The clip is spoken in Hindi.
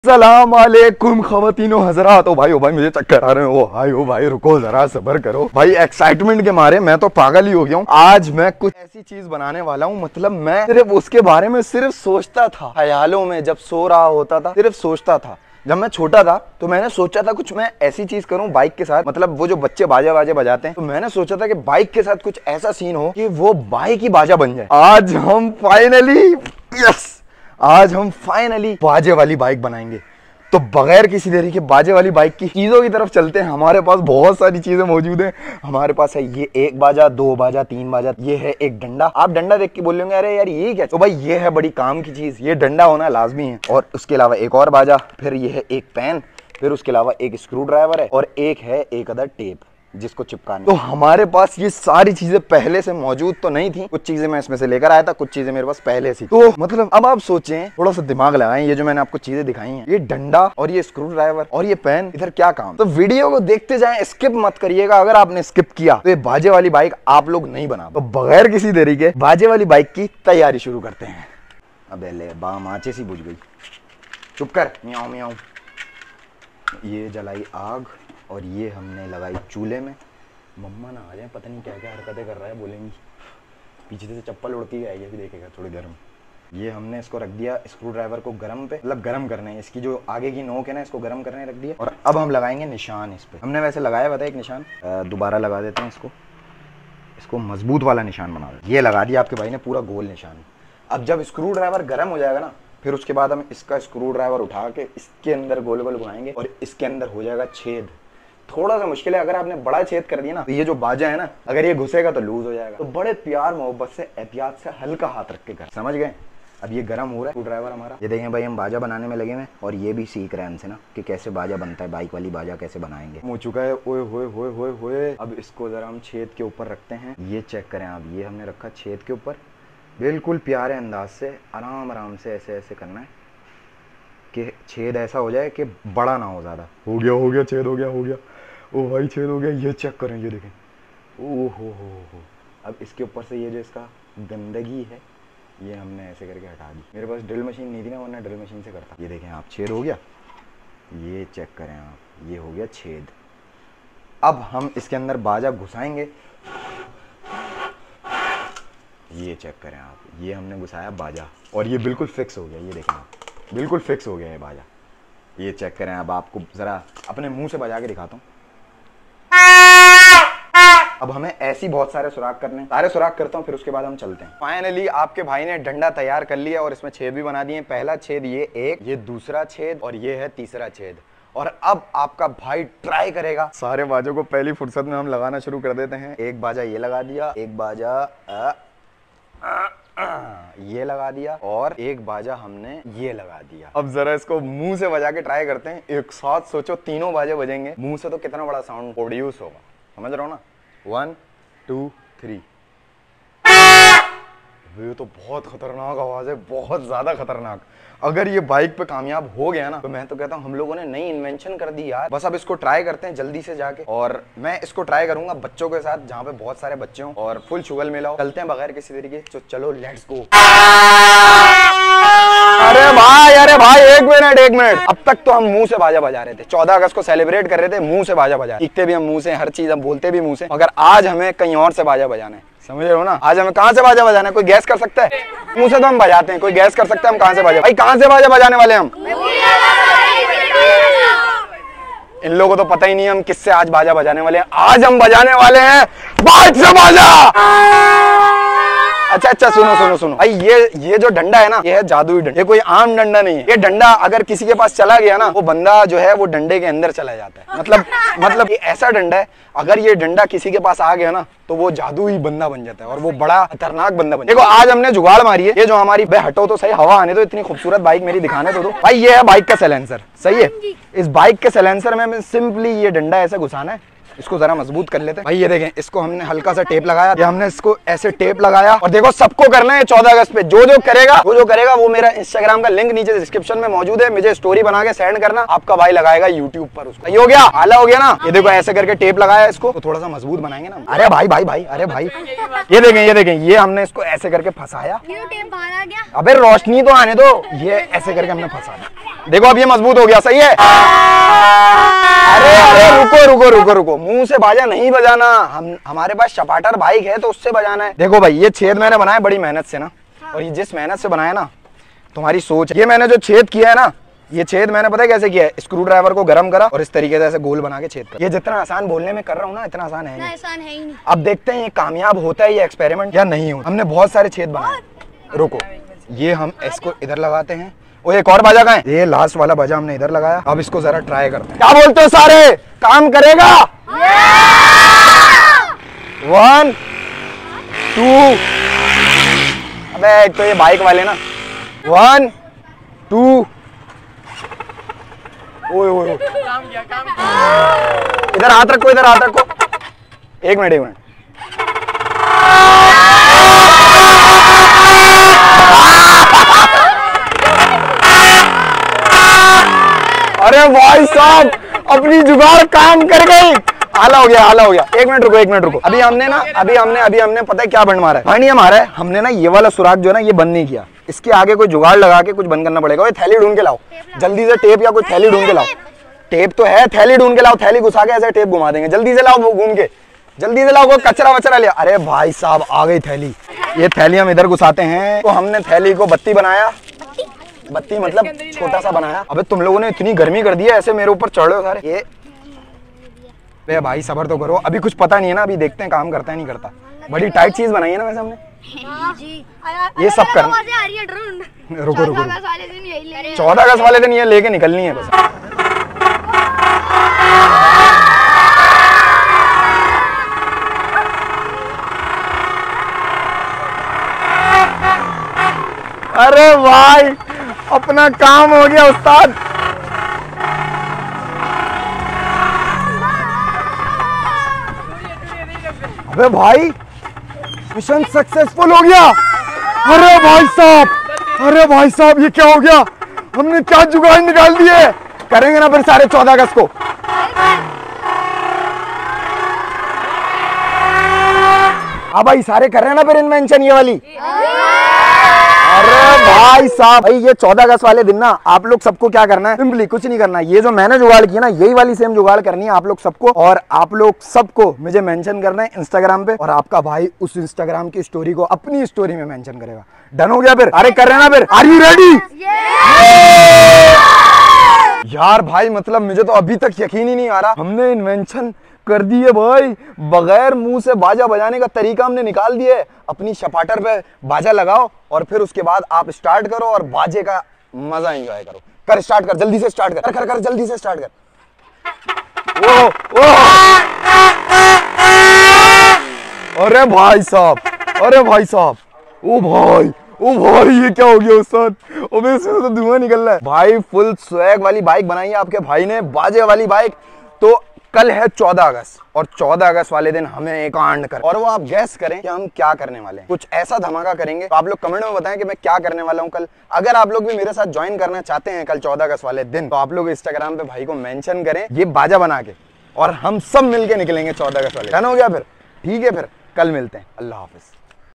सलाम अलैकुम खवातीनो हजरात। ओ भाई मुझे चक्कर आ रहे हैं। ओ भाई रुको जरा सब्र करो भाई। एक्साइटमेंट के मारे मैं तो पागल ही हो गया हूँ। आज मैं कुछ ऐसी चीज बनाने वाला हूँ, मतलब मैं सिर्फ उसके बारे में सिर्फ सोचता था ख्यालों में। जब सो रहा होता था सिर्फ सोचता था। जब मैं छोटा था तो मैंने सोचा था कुछ मैं ऐसी चीज करूं बाइक के साथ, मतलब वो जो बच्चे बाजा बाजे बजाते हैं, तो मैंने सोचा था कि बाइक के साथ कुछ ऐसा सीन हो कि वो बाइक ही बाजा बन जाए। आज हम फाइनली बाजे वाली बाइक बनाएंगे। तो बगैर किसी देरी के बाजे वाली बाइक की चीजों की तरफ चलते हैं। हमारे पास बहुत सारी चीजें मौजूद हैं। हमारे पास है ये एक बाजा, दो बाजा, तीन बाजा, ये है एक डंडा। आप डंडा देख के बोलेंगे अरे यार ये क्या, तो भाई ये है बड़ी काम की चीज, ये डंडा होना लाजमी है। और उसके अलावा एक और बाजा, फिर ये है एक पेन, फिर उसके अलावा एक स्क्रू ड्राइवर है और एक है एक अदर टेप जिसको चिपकाने। तो हमारे पास ये सारी चीजें पहले से मौजूद तो नहीं थी, कुछ चीजें मैं इसमें से लेकर आया था, कुछ चीजें मेरे पास पहले से। तो मतलब अब आप सोचें, थोड़ा सा दिमाग लगाएं। ये जो मैंने आपको चीजें दिखाई हैं, ये डंडा और ये स्क्रू ड्राइवर और ये पेन, इधर क्या काम। तो वीडियो को देखते जाएं, स्किप मत करिएगा। अगर आपने स्किप किया तो ये बाजे वाली बाइक आप लोग नहीं बना। तो बगैर किसी देरी के बाजे वाली बाइक की तैयारी शुरू करते हैं। अबे ले बाम आंचे सी बुझ गई, चुप कर। म्याऊं म्याऊं। ये जलाई आग और ये हमने लगाई चूल्हे में। मम्मा ना आ जाए, पता नहीं क्या क्या हरकतें कर रहा है, बोलेंगी पीछे से चप्पल उड़ती है, ये भी देखेगा थोड़ी देर में। ये हमने इसको रख दिया स्क्रू ड्राइवर को गर्म पे, मतलब गर्म करने, इसकी जो आगे की नोक है ना, इसको गर्म करने रख दिया। और अब हम लगाएंगे निशान इस पे। हमने वैसे लगाया हुआ था एक निशान, दोबारा लगा देते हैं इसको मजबूत वाला निशान बना देते। ये लगा दिया आपके भाई ने पूरा गोल निशान। अब जब स्क्रू ड्राइवर गर्म हो जाएगा ना, फिर उसके बाद हम इसका स्क्रू ड्राइवर उठा के इसके अंदर गोल गोल घुमाएंगे और इसके अंदर हो जाएगा छेद। थोड़ा सा मुश्किल है, अगर आपने बड़ा छेद कर दिया ना, तो ये जो बाजा है ना, अगर ये घुसेगा तो लूज हो जाएगा। तो बड़े प्यार मोहब्बत से एहतियात से हल्का हाथ रख के कर, समझ गए। अब ये गर्म हो रहा है स्क्रू ड्राइवर हमारा। ये देखें भाई, हम बाजा बनाने में लगे हुए और ये भी सीख रहे हैं हमसे ना कि कैसे बाजा बनता है, बाइक वाली बाजा कैसे बनाएंगे। हो चुका है। ओए होए होए होए होए। अब इसको जरा हम छेद के ऊपर रखते हैं। ये चेक करें आप, ये हमने रखा छेद के ऊपर। बिल्कुल प्यारे अंदाज से आराम आराम से ऐसे ऐसे करना है कि छेद ऐसा हो जाए कि बड़ा ना हो ज्यादा। हो गया छेद, हो गया। ओ भाई छेद हो गया। ये चेक करें, ये देखें। ओ हो। अब इसके ऊपर से ये जो इसका गंदगी है, ये हमने ऐसे करके हटा दी। मेरे पास ड्रिल मशीन नहीं थी ना, वरना ड्रिल मशीन से करता। ये देखें आप, छेद हो गया। ये चेक करें आप, ये हो गया छेद। अब हम इसके अंदर बाजा घुसाएंगे। ये चेक करें आप, ये हमने घुसाया बाजा और ये बिल्कुल फिक्स हो गया। ये देखें आप, बिल्कुल फिक्स हो गया है बाजा। ये चेक करें। अब आपको जरा अपने मुंह से बजा के दिखाता हूँ। अब हमें ऐसी बहुत सारे सुराख करने, सारे सुराख करता हूँ, फिर उसके बाद हम चलते हैं। फाइनली आपके भाई ने डंडा तैयार कर लिया और इसमें छेद भी बना दिए। पहला छेद ये एक, ये दूसरा छेद और ये है तीसरा छेद। और अब आपका भाई ट्राई करेगा। सारे बाजों को पहली फुर्सत में हम लगाना शुरू कर देते हैं। एक बाजा ये लगा दिया, एक बाजा ये लगा दिया और एक बाजा हमने ये लगा दिया। अब जरा इसको मुंह से बजा के ट्राई करते हैं। एक साथ सोचो तीनों बाजे बजेंगे मुंह से, तो कितना बड़ा साउंड प्रोड्यूस होगा, समझ रहे हो ना। 1 2 3। ये तो बहुत खतरनाक आवाज है, बहुत ज्यादा खतरनाक। अगर ये बाइक पे कामयाब हो गया ना, तो मैं तो कहता हूँ हम लोगों ने नई इन्वेंशन कर दी यार। बस अब इसको ट्राई करते हैं जल्दी से जाके, और मैं इसको ट्राई करूंगा बच्चों के साथ, जहाँ पे बहुत सारे बच्चे हों और फुल शुगल मिला हो। चलते हैं बगैर किसी तरीके। तो चलो लेट्स गो। अरे भाई एक मिनट। अब तक तो हम मुंह से बाजा बजा रहे थे, 14 अगस्त को सेलिब्रेट कर रहे थे, मुंह से बाजा बजा, सीखते भी हम मुंह से, हर चीज हम बोलते भी मुंह से। मगर आज हमें कहीं और से बाजा बजाना है, समझ रहे हो ना। आज हमें कहाँ से बाजा बजाना है, कोई गैस कर सकता है। मुंह से तो हम बजाते हैं, कोई गैस कर सकता है हम कहाँ से बाजा, भाई कहाँ से बाजा बजाने वाले हम। इन लोगों को तो पता ही नहीं हम किससे आज बाजा बजाने वाले हैं। आज हम बजाने वाले हैं बाइक से बाजा। अच्छा सुनो भाई, ये जो डंडा है ना, ये है जादुई डंडा, ये कोई आम डंडा नहीं है। ये डंडा अगर किसी के पास चला गया ना, वो बंदा जो है वो डंडे के अंदर चला जाता है। मतलब ये ऐसा डंडा है, अगर ये डंडा किसी के पास आ गया ना, तो वो जादुई बंदा बन जाता है और वो बड़ा खतरनाक बंदा बन जाता है। देखो आज हमने जुगाड़ मारी है। ये जो हमारी, हटो तो सही, हवा आने दो, इतनी खूबसूरत बाइक मेरी दिखाने तो दो भाई। ये है बाइक का साइलेंसर, सही है। इस बाइक के साइलेंसर में सिंपली ये डंडा ऐसे घुसाना है इसको जरा मजबूत कर लेते हैं भाई। ये देखें, इसको हमने हल्का सा टेप लगाया, ये हमने इसको ऐसे टेप लगाया। और देखो सबको करना है 14 अगस्त पे, जो करेगा वो मेरा इंस्टाग्राम का लिंक नीचे डिस्क्रिप्शन में मौजूद है, मुझे स्टोरी बना के सेंड करना, आपका भाई लगाएगा यूट्यूब पर उसको। ये हो गया, आला हो गया ना। ये देखो ऐसे करके टेप लगाया, इसको तो थोड़ा सा मजबूत बनाएंगे ना। अरे भाई भाई भाई, अरे भाई ये देखें, ये हमने इसको ऐसे करके फंसाया। अबे रोशनी तो आने दो, ये ऐसे करके हमने फंसा दिया। देखो अब ये मजबूत हो गया, सही है। अरे रुको रुको रुको रुको, मुंह से बाजा नहीं बजाना, हमारे पास चपाटर बाइक है तो उससे बजाना है। देखो भाई, ये छेद मैंने बनाया बड़ी मेहनत से ना, और ये जिस मेहनत से बनाया ना, तुम्हारी सोच है। ये मैंने जो छेद किया है ना, ये छेद मैंने पता है कैसे किया है, स्क्रू ड्राइवर को गर्म करा और इस तरीके से ऐसे गोल बना के छेद कर। ये जितना आसान बोलने में कर रहा हूँ ना, इतना आसान है नहीं। अब देखते हैं ये कामयाब होता है ये एक्सपेरिमेंट या नहीं होता। हमने बहुत सारे छेद बनाए। रुको, ये हम इसको इधर लगाते हैं। वो एक और बाजा कहाँ है? ये लास्ट वाला बाजा हमने इधर लगाया। अब इसको जरा ट्राई करते हैं। क्या बोलते हो सारे, काम करेगा? 1 2। अबे एक तो ये बाइक वाले ना। 1 2। ओए काम किया। इधर हाथ रखो, इधर हाथ रखो। एक मिनट। अरे भाई साहब, अपनी जुगाड़ काम कर गई। आला हो गया। एक मिनट रुको। अभी हमने पता है क्या बंद मारा है? भाई नहीं हमारा है, हमने ना ये वाला सुराख जो है ना, ये बंद नहीं किया। इसके आगे कोई जुगाड़ लगा के कुछ बंद करना पड़ेगा। ये थैली ढूंढ के लाओ जल्दी से, टेप या कोई थैली ढूंढ के लाओ। टेप तो है, थैली ढूंढ के लाओ, थैली घुसा के ऐसे टेप घुमा देंगे। जल्दी से लाओ, वो घूम के जल्दी से लाओ, वो कचरा वचरा लिया। अरे भाई साहब, आ गई थैली। ये थैली हम इधर घुसाते हैं। तो हमने थैली को बत्ती बनाया, बत्ती मतलब छोटा सा बनाया। अबे तुम लोगों ने इतनी गर्मी कर दी है, ऐसे मेरे ऊपर चढ़ रहे हो सारे। ये बे भाई सबर तो करो, अभी कुछ पता नहीं है ना, अभी देखते हैं काम करता है नहीं करता। बड़ी टाइट चीज बनाई है ना वैसे हमने। ये सब करना। रुको 14 अगस्त वाले दिन ये लेके निकलनी है बस। अरे भाई, अपना काम हो गया उस्ताद। अबे भाई, मिशन सक्सेसफुल हो गया। अरे भाई साहब, ये क्या हो गया? हमने क्या जुगाड़ निकाल दिए। करेंगे ना फिर सारे 14 अगस्त को। हाँ भाई, सारे कर रहे हैं ना फिर इन्वेंशन ये वाली। अरे भाई साहब, भाई ये 14 अगस्त वाले दिन ना आप लोग सबको क्या करना है? सिंपली कुछ नहीं करना, ये जो मैंने जुगाड़ किया ना, यही वाली सेम जुगाड़ करनी है आप लोग सबको। और आप लोग सबको मुझे मेंशन करना है इंस्टाग्राम पे, और आपका भाई उस इंस्टाग्राम की स्टोरी को अपनी स्टोरी में मेंशन करेगा। डन हो गया फिर? अरे कर रहे हैं ना फिर? Are you ready? यार भाई, मतलब मुझे तो अभी तक यकीन ही नहीं आ रहा, हमने इन्वेंशन कर दी है भाई। बगैर मुंह से बाजा बजाने का तरीका हमने निकाल दिया है। अपनी सपाटर पे बाजा लगाओ और फिर उसके बाद आप स्टार्ट करो और बाजे का मजा एंजॉय करो। कर स्टार्ट कर, जल्दी से स्टार्ट कर, जल्दी से स्टार्ट कर। अरे भाई साहब, ओ भाई ये क्या हो गया उस्ताद? अबे इसमें तो धुआं निकल रहा है भाई। फुल स्वैग वाली बाइक बनाई है आपके भाई ने, बाजे वाली बाइक। तो कल है 14 अगस्त और 14 अगस्त वाले दिन हमें एक कांड कर, और वो आप गैस करें कि हम क्या करने वाले हैं। कुछ ऐसा धमाका करेंगे, तो आप लोग कमेंट में बताएं कि मैं क्या करने वाला हूं कल। अगर आप लोग भी मेरे साथ ज्वाइन करना चाहते हैं कल 14 अगस्त वाले दिन, तो आप लोग इंस्टाग्राम पे भाई को मेंशन करें ये बाजा बना के, और हम सब मिलके निकलेंगे 14 अगस्त वाले। डन हो गया फिर? ठीक है, फिर कल मिलते हैं। अल्लाह हाफिज।